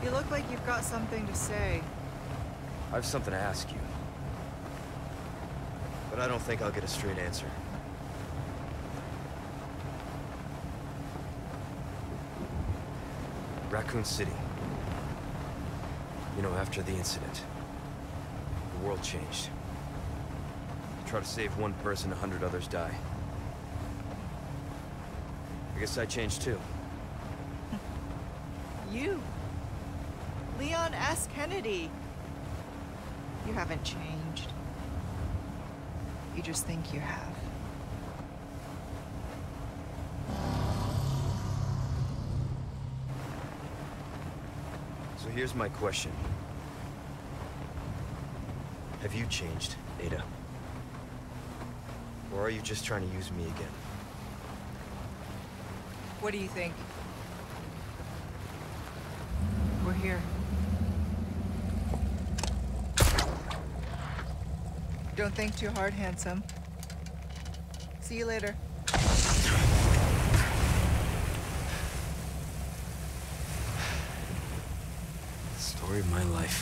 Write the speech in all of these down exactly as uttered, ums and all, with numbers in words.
You look like you've got something to say. I have something to ask you. But I don't think I'll get a straight answer. Raccoon City. You know, after the incident, the world changed. You try to save one person, a hundred others die. I guess I changed too. You? Leon S. Kennedy. You haven't changed. You just think you have. So here's my question. Have you changed, Ada? Or are you just trying to use me again? What do you think? We're here. Don't think too hard, handsome. See you later. Story of my life.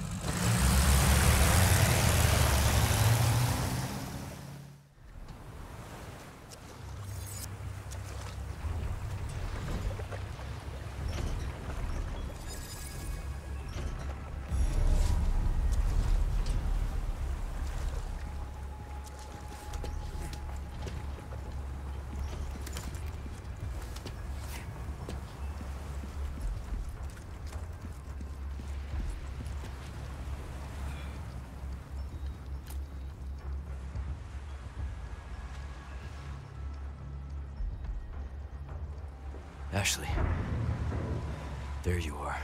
Ashley, there you are.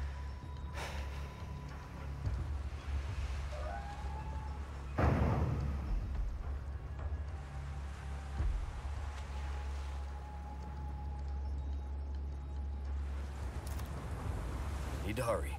Need to hurry.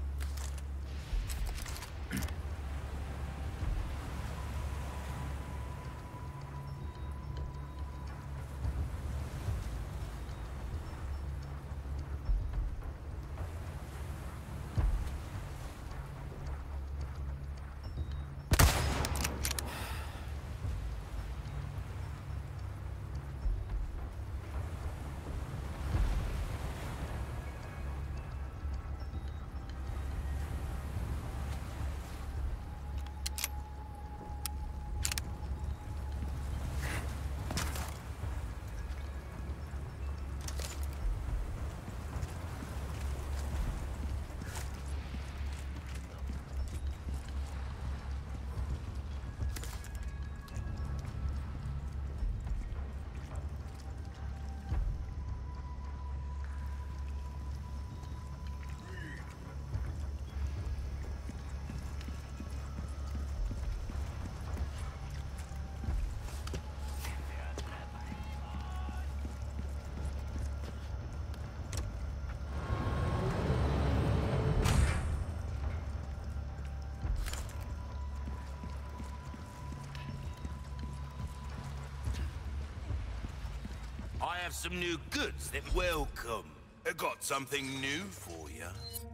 I have some new goods that welcome. I got something new for you.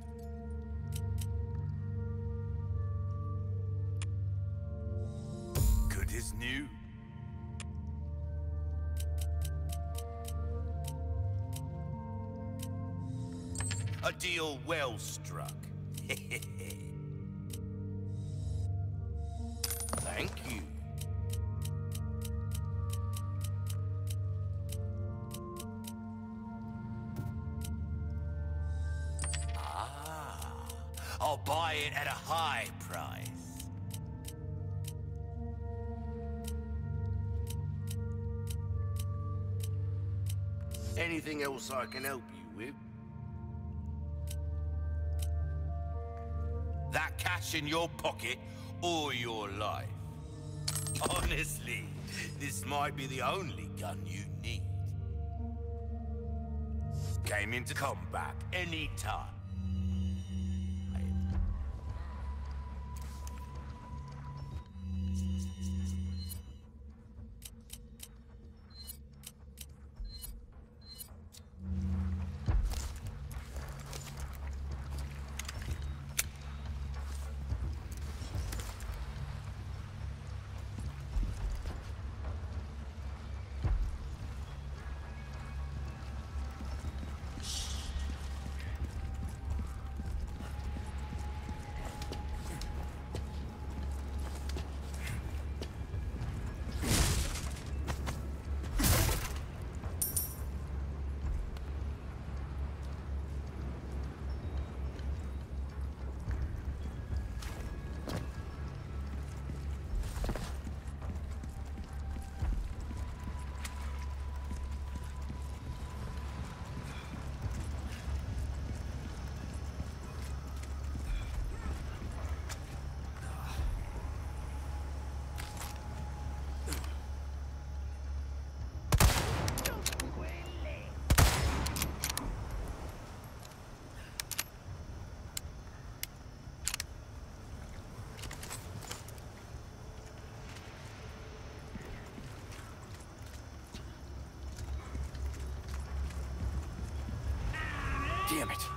Good as new. A deal well struck. Thank you. I'll buy it at a high price. Anything else I can help you with? That cash in your pocket or your life? Honestly, this might be the only gun you need. Came in to come back anytime. Damn it.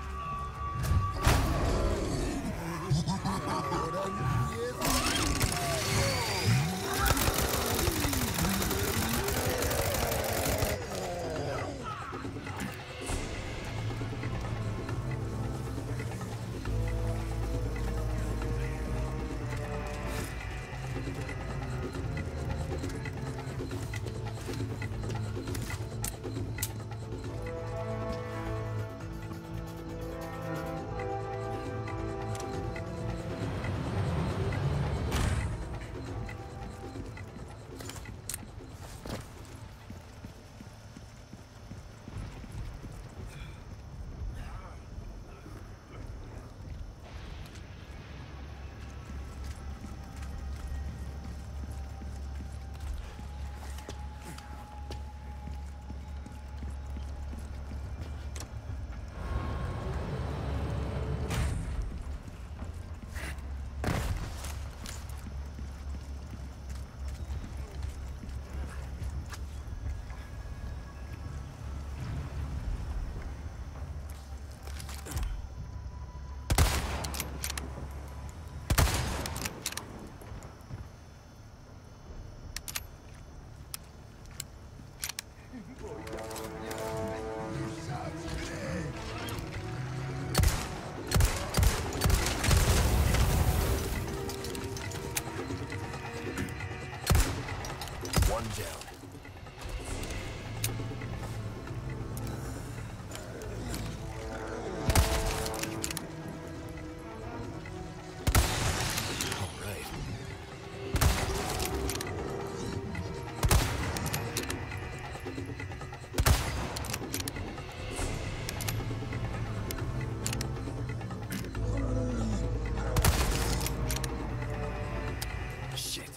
One down. All right. Shit.